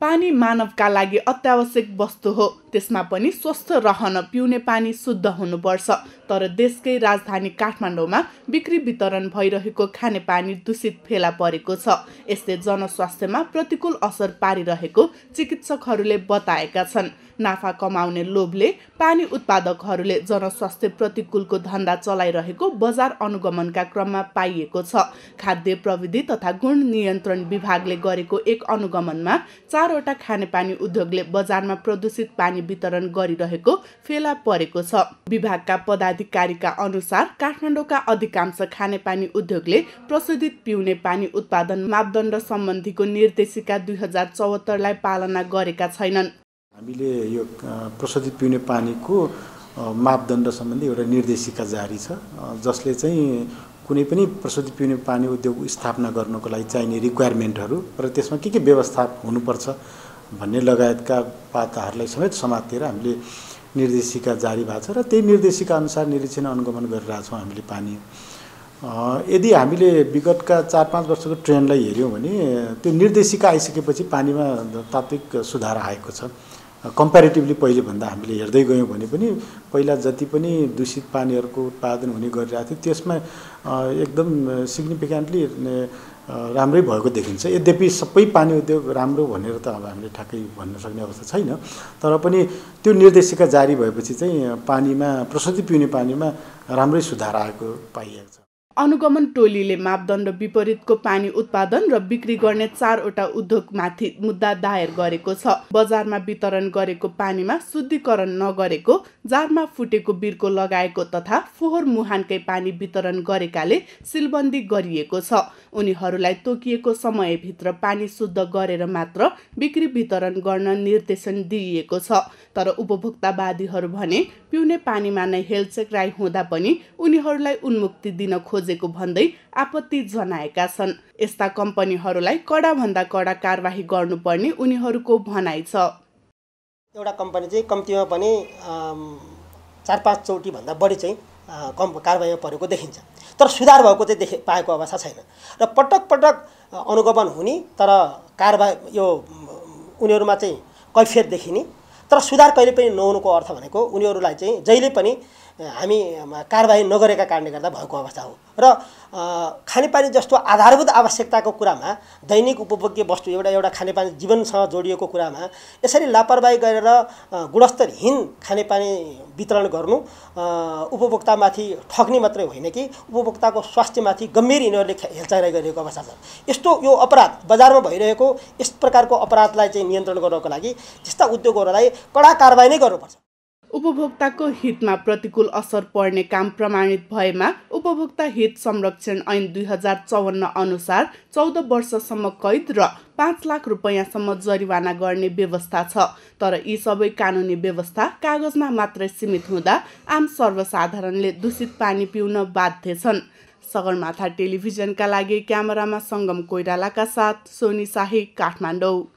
पानी मानवका लागि अत्यावश्यक वस्तु हो। त्यसमा पनि स्वस्थ रहन पिउने पानी शुद्ध हुनुपर्छ। तर देशकै राजधानी काठमाडौँमा बिक्री वितरण भइरहेको खानेपानी दूषित फेला परेको छ। यसले जनस्वास्थ्यमा प्रतिकूल असर पारिरहेको चिकित्सकहरूले बताएका छन्। नाफा कमाउने लोभले पानी उत्पादकहरूले जनस्वास्थ्य प्रतिकूलको धन्दा चलाइरहेको बजार अनुगमनका क्रममा पाइएको छ। खाद्य प्रविधि तथा गुण नियन्त्रण विभागले गरेको एक अनुगमनमा 4वटा खानेपानी उद्योगले बजारमा प्रदूषित पानी वितरण गरिरहेको फेला परेको छ। विभागका पदाधिकारीका अनुसार काठमाडौँका अधिकांश खानेपानी उद्योगले प्रशोधित पिउने पानी उत्पादन मापदण्ड सम्बन्धीको निर्देशिका 2074 लाई पालना गरेका छैनन्। हामीले यो प्रशोधित पिउने पानीको मापदण्ड सम्बन्धी एउटा निर्देशिका जारी छ, जसले चाहिँ कुनै पनि प्रशोधित पिउने पानी उद्योग स्थापना गर्नको लागि चाहिने रिक्वायरमेन्टहरू र त्यसमा के व्यवस्था हुनुपर्छ भन्ने लगायतका पाताहरूलाई समेत समातेर हामीले निर्देशिका जारी भएको छ र त्यही निर्देशिका अनुसार निरीक्षण अनुगमन गरिरहेछौँ हामीले पानी। यदि हामीले विगतका 4-5 वर्षको ट्रेन्डलाई हेऱ्यौँ भने त्यो निर्देशिका आइसकेपछि पानीमा तात्विक सुधार आएको छ। कम्पेरिटिभली पहिले भन्दा हामीले हेर्दै गयौँ भने पनि पहिला जति पनि दूषित पानीहरूको उत्पादन हुने गरिरहेको थियो त्यसमा एकदम सिग्निफिकेन्टली राम्रै भएको देखिन्छ। यद्यपि सबै पानी उद्योग राम्रो भनेर त अब हामीले ठ्याक्कै भन्न सक्ने अवस्था छैन, तर पनि त्यो निर्देशिका जारी भएपछि चाहिँ पानीमा प्रशोधित पिउने पानीमा राम्रै सुधार आएको पाइएको छ। अनुगमन टोलीले मापदण्ड विपरीतको पानी उत्पादन र बिक्री गर्ने 4वटा उद्योगमाथि मुद्दा दायर गरेको छ। बजारमा वितरण गरेको पानीमा शुद्धिकरण नगरेको, जारमा फुटेको बिर्को लगाएको तथा फोहोर मुहानकै पानी वितरण गरेकाले सिलबन्दी गरिएको छ। उनीहरूलाई तोकिएको समयभित्र पानी शुद्ध गरेर मात्र बिक्री वितरण गर्न निर्देशन दिइएको छ। तर उपभोक्तावादीहरू भने पिउने पानीमा नै हेलचेक्राइ हुँदा पनि उनीहरूलाई उन्मुक्ति दिन खोजेको भन्दै आपत्ति जनाएका छन्। यस्ता कम्पनीहरूलाई कडाभन्दा कडा कारबाही गर्नुपर्ने उनीहरूको भनाइ छ। एउटा कम्पनी चाहिँ कम्तीमा पनि 4-5 चोटि भन्दा बढी चाहिँ कारबाहीमा परेको देखिन्छ, तर सुधार भएको चाहिँ पाएको अवस्था छैन। र पटक पटक अनुगमन हुने तर कारबाही यो उनीहरूमा चाहिँ कैफियत देखिने तर सुधार कहिले पनि नहुनुको अर्थ भनेको उनीहरूलाई चाहिँ जहिले पनि हामी कारबाही नगरेका कारणले गर्दा भएको अवस्था हो। र खानेपानी जस्तो आधारभूत आवश्यकताको कुरामा दैनिक उपभोग्य वस्तु एउटा खानेपानी जीवनसँग जोडिएको कुरामा यसरी लापरवाही गरेर गुणस्तरहीन खानेपानी वितरण गर्नु उपभोक्तामाथि ठग्ने मात्रै होइन कि उपभोक्ताको स्वास्थ्यमाथि गम्भीर यिनीहरूले हेलचाह गरिरहेको अवस्था छ। यस्तो यो अपराध बजारमा भइरहेको यस प्रकारको अपराधलाई चाहिँ नियन्त्रण गर्नको लागि त्यस्ता उद्योगहरूलाई कडा कारबाही नै गर्नुपर्छ। उपभोक्ताको हितमा प्रतिकूल असर पर्ने काम प्रमाणित भएमा उपभोक्ता हित संरक्षण ऐन 2054 अनुसार 14 वर्षसम्म कैद र 5 लाख रुपैयाँसम्म जरिवाना गर्ने व्यवस्था छ। तर यी सबै कानुनी व्यवस्था कागजमा मात्रै सीमित हुँदा आम सर्वसाधारणले दूषित पानी पिउन बाध्य छन्। सगरमाथा टेलिभिजनका लागि क्यामेरामा सङ्गम कोइरालाका साथ सोनी शाही, काठमाडौँ।